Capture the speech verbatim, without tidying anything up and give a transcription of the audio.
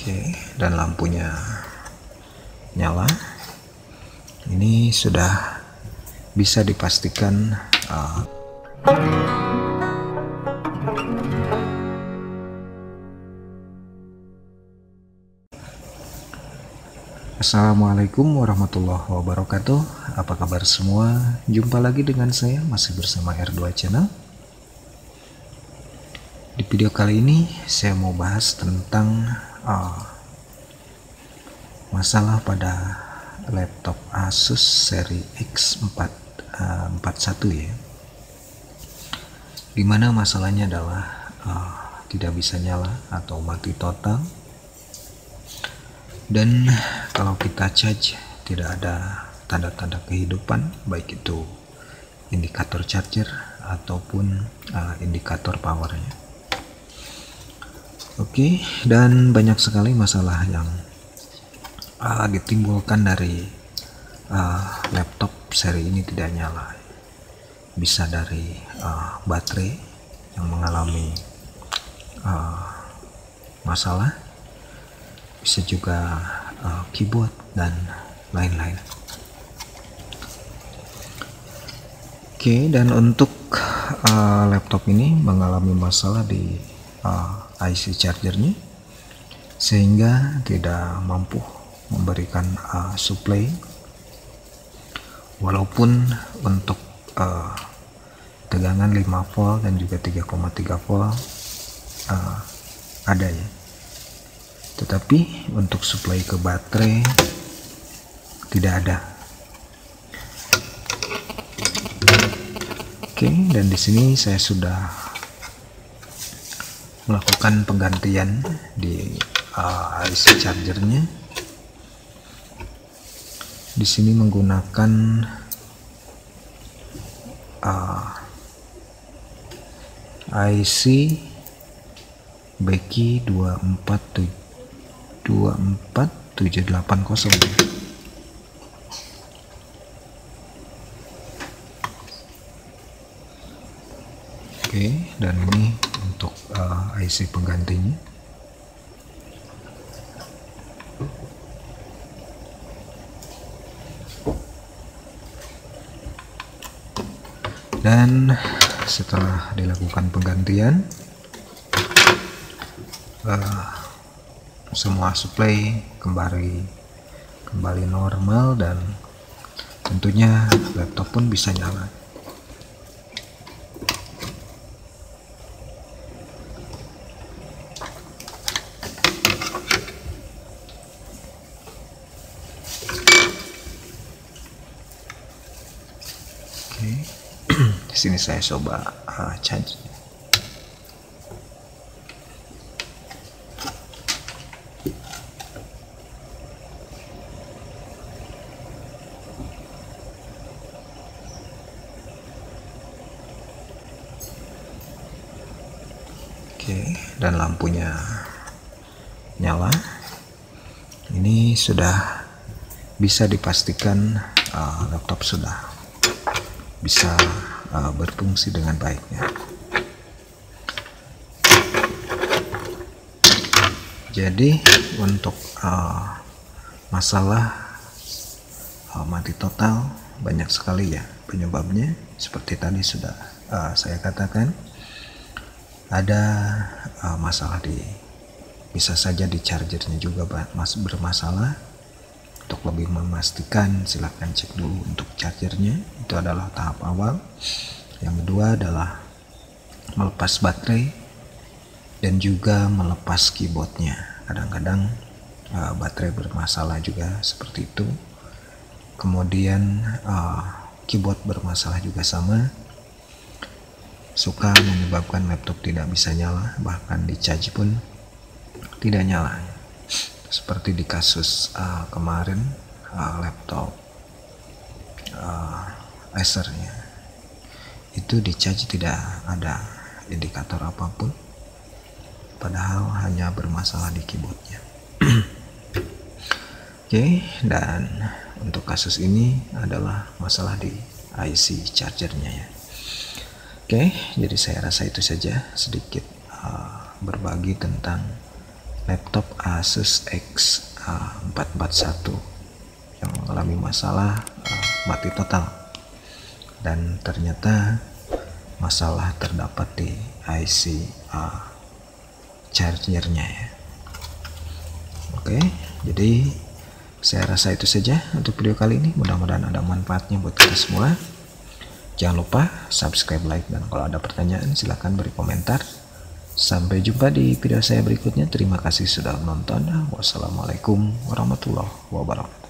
Oke, dan lampunya nyala. Ini sudah bisa dipastikan uh, Assalamualaikum warahmatullahi wabarakatuh. Apa kabar semua? Jumpa lagi dengan saya, masih bersama R dua Channel. Di video kali ini saya mau bahas tentang uh, masalah pada laptop Asus seri X empat puluh satu ya, dimana masalahnya adalah uh, tidak bisa nyala atau mati total, dan kalau kita charge tidak ada tanda-tanda kehidupan, baik itu indikator charger ataupun uh, indikator powernya. Oke, dan banyak sekali masalah yang uh, ditimbulkan dari uh, laptop seri ini tidak nyala. Bisa dari uh, baterai yang mengalami uh, masalah, bisa juga uh, keyboard dan lain-lain. Oke, dan untuk uh, laptop ini mengalami masalah di uh, I C chargernya, sehingga tidak mampu memberikan uh, supply, walaupun untuk uh, tegangan lima volt dan juga tiga koma tiga volt uh, ada ya, tetapi untuk supply ke baterai tidak ada. Oke, dan di sini saya sudah melakukan penggantian di uh, I C chargernya. Di sini menggunakan uh, I C Becky dua empat tujuh delapan nol. Oke, dan ini untuk uh, I C penggantinya. Dan setelah dilakukan penggantian, uh, semua supply kembali kembali normal, dan tentunya laptop pun bisa nyala. Di sini saya coba uh, charge. Oke, dan lampunya nyala. Ini sudah bisa dipastikan uh, laptop sudah bisa uh, berfungsi dengan baiknya. Jadi untuk uh, masalah uh, mati total banyak sekali ya penyebabnya. Seperti tadi sudah uh, saya katakan, ada uh, masalah di bisa saja di chargernya juga masih bermasalah. Untuk lebih memastikan, silahkan cek dulu untuk chargernya. Itu adalah tahap awal. Yang kedua adalah melepas baterai dan juga melepas keyboardnya. Kadang-kadang uh, baterai bermasalah juga seperti itu. Kemudian uh, keyboard bermasalah juga sama. Suka menyebabkan laptop tidak bisa nyala, bahkan di charge pun tidak nyala. Seperti di kasus uh, kemarin uh, laptop uh, Acer-nya, itu di charge tidak ada indikator apapun, padahal hanya bermasalah di keyboardnya. Oke, dan untuk kasus ini adalah masalah di I C chargernya ya. Oke, jadi saya rasa itu saja sedikit uh, berbagi tentang laptop Asus X empat empat satu yang mengalami masalah uh, mati total, dan ternyata masalah terdapat di I C uh, chargernya ya. Oke, jadi saya rasa itu saja untuk video kali ini. Mudah-mudahan ada manfaatnya buat kita semua. Jangan lupa subscribe, like, dan kalau ada pertanyaan silahkan beri komentar. Sampai jumpa di video saya berikutnya. Terima kasih sudah menonton. Wassalamualaikum warahmatullahi wabarakatuh.